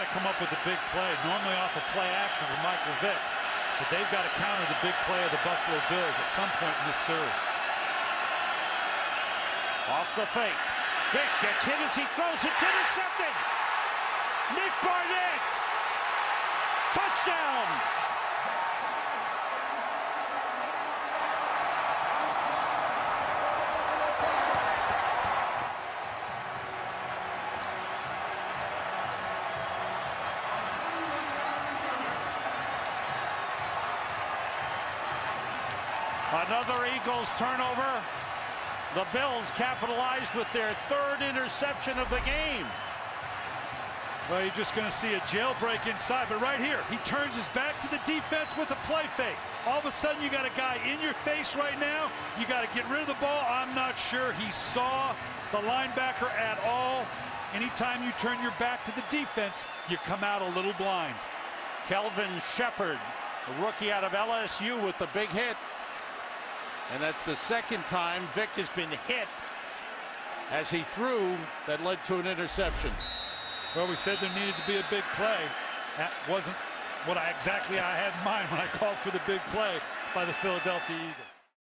come up with a big play, normally off a play action from Michael Vick. But they've got to counter the big play of the Buffalo Bills at some point in this series. Off the fake. Vick gets hit as he throws. It's intercepted. Nick Barnett. Touchdown. Another Eagles turnover. The Bills capitalized with their third interception of the game. Well, you're just going to see a jailbreak inside, but right here, he turns his back to the defense with a play fake. All of a sudden, you got a guy in your face right now. You got to get rid of the ball. I'm not sure he saw the linebacker at all. Anytime you turn your back to the defense, you come out a little blind. Kelvin Shepard, the rookie out of LSU, with the big hit. And that's the second time Vick has been hit as he threw that led to an interception. Well, we said there needed to be a big play. That wasn't what exactly I had in mind when I called for the big play by the Philadelphia Eagles.